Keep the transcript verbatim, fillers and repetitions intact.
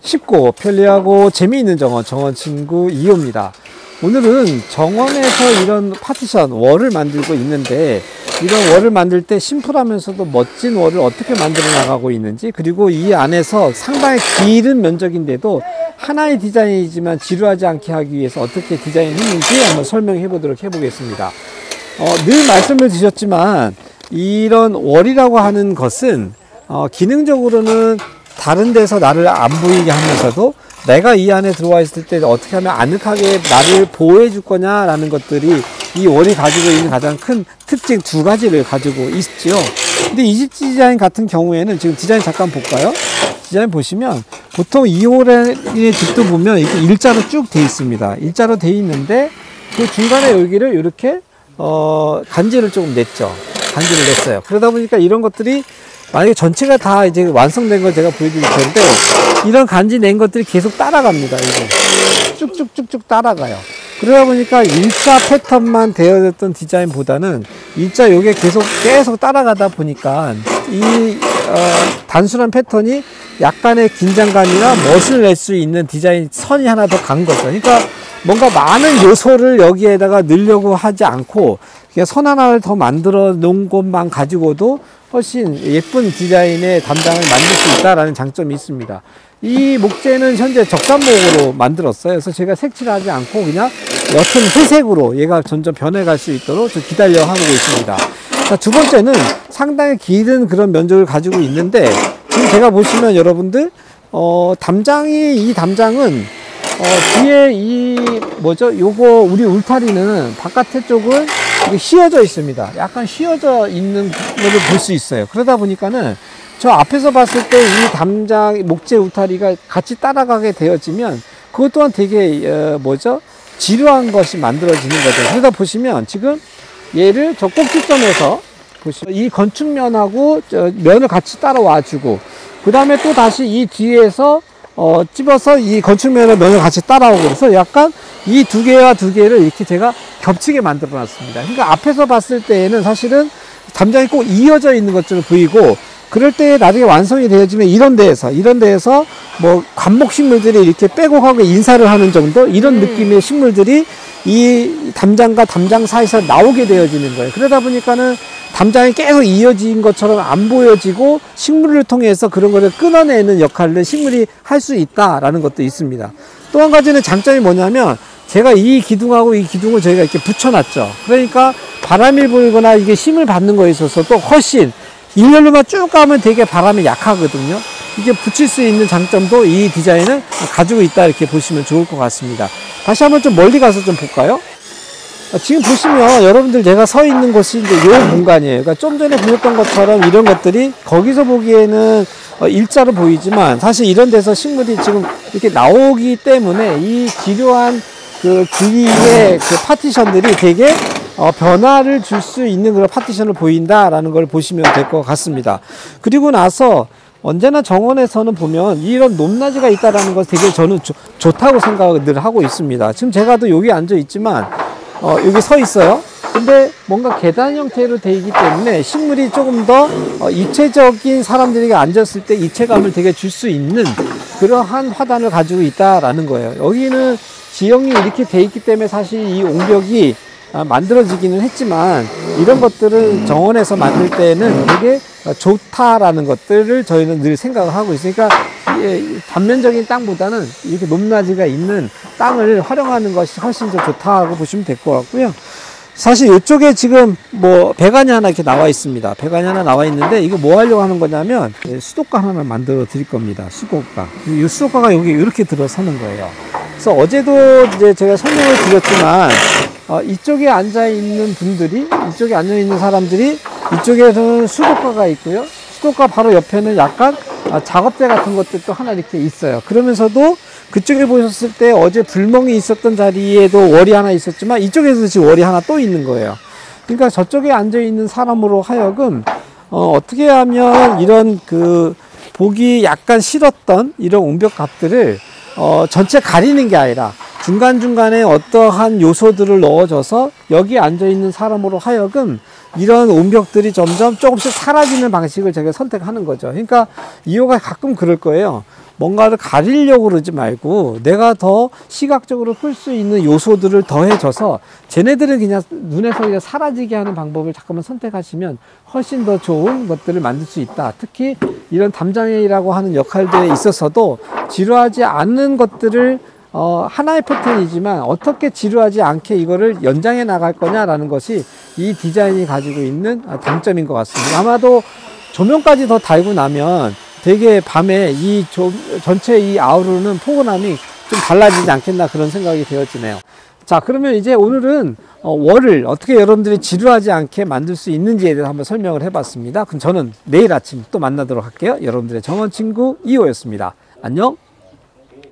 쉽고 편리하고 재미있는 정원, 정원 친구 이 호입니다. 오늘은 정원에서 이런 파티션, 월을 만들고 있는데 이런 월을 만들 때 심플하면서도 멋진 월을 어떻게 만들어 나가고 있는지, 그리고 이 안에서 상당히 길은 면적인데도 하나의 디자인이지만 지루하지 않게 하기 위해서 어떻게 디자인했는지 한번 설명해 보도록 해보겠습니다. 어, 늘 말씀을 드렸지만 이런 월이라고 하는 것은 어, 기능적으로는 다른 데서 나를 안 보이게 하면서도 내가 이 안에 들어와 있을 때 어떻게 하면 아늑하게 나를 보호해 줄 거냐라는 것들이 이 월이 가지고 있는 가장 큰 특징 두 가지를 가지고 있죠. 근데 이 집 디자인 같은 경우에는 지금 디자인 잠깐 볼까요? 디자인 보시면 보통 이 호의 집도 보면 이렇게 일자로 쭉 돼 있습니다. 일자로 돼 있는데 그 중간에 여기를 이렇게 어, 간지를 조금 냈죠. 간지를 냈어요. 그러다 보니까 이런 것들이 만약에 전체가 다 이제 완성된 걸 제가 보여드릴 텐데 이런 간지 낸 것들이 계속 따라갑니다. 이거 쭉쭉쭉쭉 따라가요. 그러다 보니까 일자 패턴만 되어졌던 디자인보다는 일자 요게 계속 계속 따라가다 보니까 이 어, 단순한 패턴이 약간의 긴장감이나 멋을 낼 수 있는 디자인 선이 하나 더 간 거죠. 그러니까 뭔가 많은 요소를 여기에다가 넣으려고 하지 않고 그냥 선 하나를 더 만들어 놓은 것만 가지고도 훨씬 예쁜 디자인의 담장을 만들 수 있다라는 장점이 있습니다. 이 목재는 현재 적산목으로 만들었어요. 그래서 제가 색칠을 하지 않고 그냥 옅은 회색으로 얘가 점점 변해갈 수 있도록 좀 기다려 하고 있습니다. 자, 두 번째는 상당히 길은 그런 면적을 가지고 있는데 지금 제가 보시면 여러분들 어, 담장이 이 담장은 어, 뒤에 이 뭐죠? 요거 우리 울타리는 바깥에 쪽은 휘어져 있습니다. 약간 휘어져 있는 것을 볼 수 있어요. 그러다 보니까는 저 앞에서 봤을 때 이 담장 목재 울타리가 같이 따라가게 되어지면 그것 또한 되게 어, 뭐죠? 지루한 것이 만들어지는 거죠. 그러다 보시면 지금 얘를 저 꼭지점에서 보시면 이 건축면하고 저 면을 같이 따라와 주고 그 다음에 또 다시 이 뒤에서 어, 찝어서 이 건축면의 면을 같이 따라오고 그래서 약간 이 두 개와 두 개를 이렇게 제가 겹치게 만들어 놨습니다. 그러니까 앞에서 봤을 때에는 사실은 담장이 꼭 이어져 있는 것처럼 보이고 그럴 때 나중에 완성이 되어지면 이런 데에서 이런 데에서 뭐 관목 식물들이 이렇게 빼곡하게 인사를 하는 정도 이런 음. 느낌의 식물들이 이 담장과 담장 사이에서 나오게 되어지는 거예요. 그러다 보니까는 담장이 계속 이어진 것처럼 안 보여지고 식물을 통해서 그런 거를 끊어내는 역할을 식물이 할 수 있다라는 것도 있습니다. 또 한 가지는 장점이 뭐냐면 제가 이 기둥하고 이 기둥을 저희가 이렇게 붙여놨죠. 그러니까 바람이 불거나 이게 힘을 받는 거에 있어서 또 훨씬 일렬로만 쭉 가면 되게 바람이 약하거든요. 이게 붙일 수 있는 장점도 이 디자인은 가지고 있다 이렇게 보시면 좋을 것 같습니다. 다시 한번 좀 멀리 가서 좀 볼까요? 지금 보시면 여러분들 제가 서 있는 곳이 이제 요 공간이에요. 그러니까 좀 전에 보였던 것처럼 이런 것들이 거기서 보기에는 일자로 보이지만 사실 이런 데서 식물이 지금 이렇게 나오기 때문에 이 기묘한 그 길이의 그 파티션들이 되게 어, 변화를 줄 수 있는 그런 파티션을 보인다라는 걸 보시면 될 것 같습니다. 그리고 나서 언제나 정원에서는 보면 이런 높낮이가 있다라는 것 되게 저는 조, 좋다고 생각을 늘 하고 있습니다. 지금 제가도 여기 앉아 있지만 어, 여기 서 있어요. 근데 뭔가 계단 형태로 되어 있기 때문에 식물이 조금 더 어, 입체적인 사람들이 앉았을 때 입체감을 되게 줄 수 있는 그러한 화단을 가지고 있다라는 거예요. 여기는 지형이 이렇게 되어 있기 때문에 사실 이 옹벽이 아, 만들어지기는 했지만 이런 것들은 정원에서 만들 때는 되게 좋다라는 것들을 저희는 늘 생각을 하고 있으니까 단면적인 땅보다는 이렇게 높낮이가 있는 땅을 활용하는 것이 훨씬 더 좋다고 보시면 될 것 같고요. 사실 이쪽에 지금 뭐 배관이 하나 이렇게 나와 있습니다. 배관이 하나 나와 있는데 이거 뭐 하려고 하는 거냐면 수도가 하나 만들어 드릴 겁니다. 수도가. 이 수도가가 여기 이렇게 들어서는 거예요. 그래서 어제도 이제 제가 설명을 드렸지만 어, 이쪽에 앉아 있는 분들이 이쪽에 앉아 있는 사람들이 이쪽에서는 수도가가 있고요. 수도가 바로 옆에는 약간 아, 작업대 같은 것들도 하나 이렇게 있어요. 그러면서도 그쪽에 보셨을 때 어제 불멍이 있었던 자리에도 월이 하나 있었지만 이쪽에도 지금 월이 하나 또 있는 거예요. 그러니까 저쪽에 앉아 있는 사람으로 하여금 어, 어떻게 하면 이런 그 보기 약간 싫었던 이런 옹벽값들을 어, 전체 가리는 게 아니라 중간중간에 어떠한 요소들을 넣어줘서 여기 앉아있는 사람으로 하여금 이런 옹벽들이 점점 조금씩 사라지는 방식을 제가 선택하는 거죠. 그러니까 이 호가 가끔 그럴 거예요. 뭔가를 가리려고 그러지 말고 내가 더 시각적으로 끌 수 있는 요소들을 더해줘서 쟤네들은 그냥 눈에서 그냥 사라지게 하는 방법을 잠깐만 선택하시면 훨씬 더 좋은 것들을 만들 수 있다. 특히 이런 담장이라고 하는 역할들에 있어서도 지루하지 않는 것들을 어, 하나의 패턴이지만 어떻게 지루하지 않게 이거를 연장해 나갈 거냐라는 것이 이 디자인이 가지고 있는 장점인 것 같습니다. 아마도 조명까지 더 달고 나면 되게 밤에 이 조, 전체 이 아우르는 포근함이 좀 달라지지 않겠나 그런 생각이 되어지네요. 자, 그러면 이제 오늘은 어, 월을 어떻게 여러분들이 지루하지 않게 만들 수 있는지에 대해서 한번 설명을 해봤습니다. 그럼 저는 내일 아침 또 만나도록 할게요. 여러분들의 정원 친구 이호였습니다. 안녕.